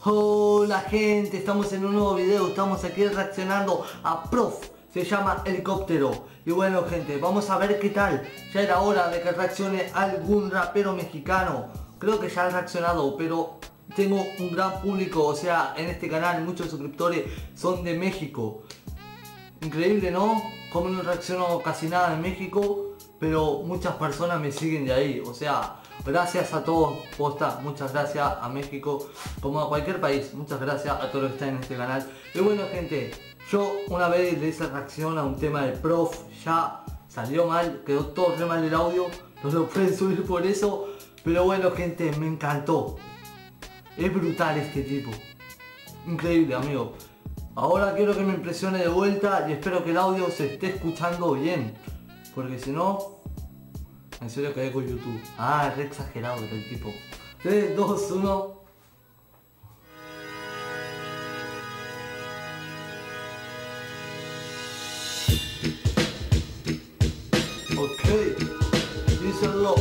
Hola gente, estamos en un nuevo video, estamos aquí reaccionando a Prof, se llama Helicóptero. Y bueno gente, vamos a ver qué tal. Ya era hora de que reaccione algún rapero mexicano. Creo que ya he reaccionado, pero tengo un gran público, o sea, en este canal muchos suscriptores son de México. Increíble, ¿no? Como no reacciono casi nada en México, pero muchas personas me siguen de ahí, o sea, gracias a todos, posta, muchas gracias a México, como a cualquier país, muchas gracias a todos los que están en este canal. Y bueno gente, yo una vez le hice reacción a un tema del Prof, ya salió mal, quedó todo re mal el audio, no lo pueden subir por eso, pero bueno gente, me encantó. Es brutal este tipo, increíble amigo. Ahora quiero que me impresione de vuelta y espero que el audio se esté escuchando bien, porque si no, en serio quedé con YouTube. Ah, es re exagerado el tipo. 3, 2, 1. Ok, díselo.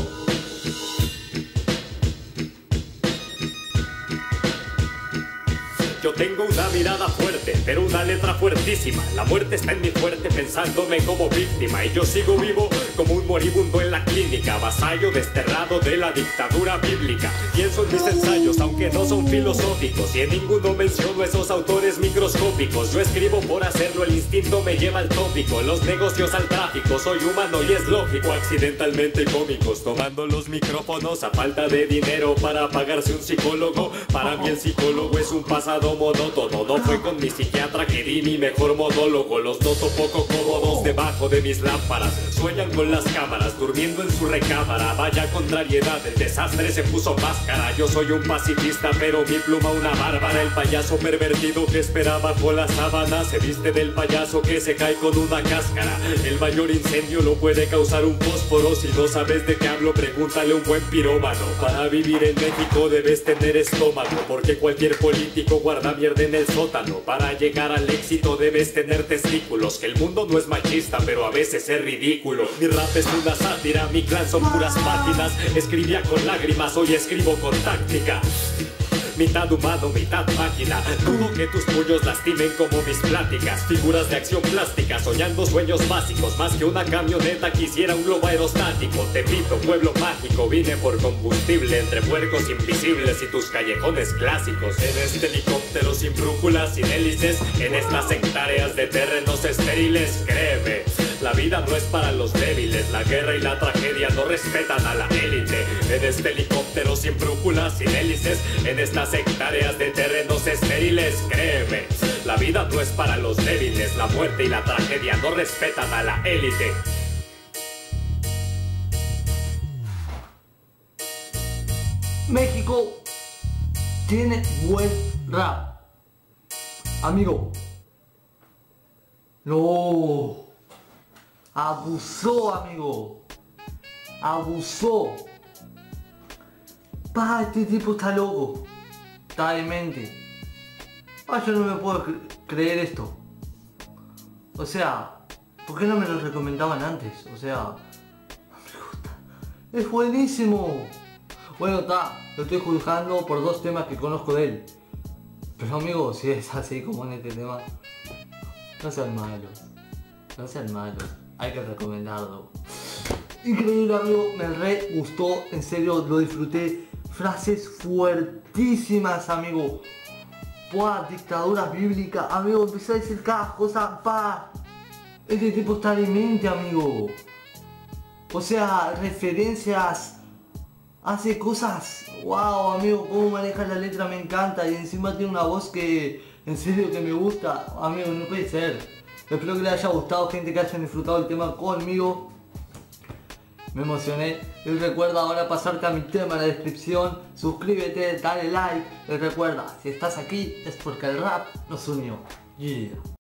Yo tengo una mirada fuerte, pero una letra fuertísima. La muerte está en mi fuerte pensándome como víctima. Y yo sigo vivo como un moribundo en la clínica, vasallo desterrado de la dictadura bíblica. Pienso en mis ensayos, aunque no son filosóficos, y en ninguno menciono esos autores microscópicos. Yo escribo por hacerlo, el instinto me lleva al tópico. Los negocios al tráfico, soy humano y es lógico. Accidentalmente cómicos, tomando los micrófonos a falta de dinero para pagarse un psicólogo. Para mí el psicólogo es un pasado monótono, no fue con mi psiquiatra que di mi mejor monólogo. Los noto poco cómodos debajo de mis lámparas, sueñan con las cámaras, durmiendo en su recámara. Vaya contrariedad, el desastre se puso máscara. Yo soy un pacifista, pero mi pluma una bárbara. El payaso pervertido que espera bajo la sábana se viste del payaso que se cae con una cáscara. El mayor incendio lo puede causar un fósforo. Si no sabes de qué hablo, pregúntale a un buen pirómano. Para vivir en México debes tener estómago, porque cualquier político guarda mierda en el sótano. Para llegar al éxito debes tener testículos. Que el mundo no es machista, pero a veces es ridículo. Mi rap es una sátira, mi clan son puras páginas. Escribía con lágrimas, hoy escribo con táctica. Mitad humano, mitad máquina. Dudo que tus puños lastimen como mis pláticas. Figuras de acción plástica, soñando sueños básicos. Más que una camioneta quisiera un globo aerostático. Tepito, pueblo mágico, vine por combustible entre puercos invisibles y tus callejones clásicos. En este helicóptero sin brújula, sin hélices, en estas hectáreas de terrenos estériles, créeme, la vida no es para los débiles. La guerra y la tragedia no respetan a la élite. En este helicóptero sin brújula, sin hélices, en estas hectáreas de terrenos estériles, créeme, la vida no es para los débiles. La muerte y la tragedia no respetan a la élite. México tiene buen rap, amigo. No, abusó, amigo, abusó. Pa, este tipo está loco, está demente. Yo no me puedo creer esto. O sea, ¿por qué no me lo recomendaban antes? O sea, no me gusta. Es buenísimo. Bueno, está, lo estoy juzgando por 2 temas que conozco de él. Pero amigo, si es así como en este tema, no sean malos. No sean malos. Hay que recomendarlo. Increíble amigo, me re gustó, en serio lo disfruté. Frases fuertísimas amigo. Buah, dictadura bíblica, amigo, empecé a decir cada cosa, pa. Este tipo está demente amigo. O sea, referencias, hace cosas, wow amigo, cómo maneja la letra me encanta. Y encima tiene una voz que, en serio que me gusta, amigo, no puede ser. Espero que les haya gustado, gente, que hayan disfrutado el tema conmigo. Me emocioné. Y recuerda ahora pasarte a mi tema en la descripción. Suscríbete, dale like. Y recuerda, si estás aquí es porque el rap nos unió. Yeah.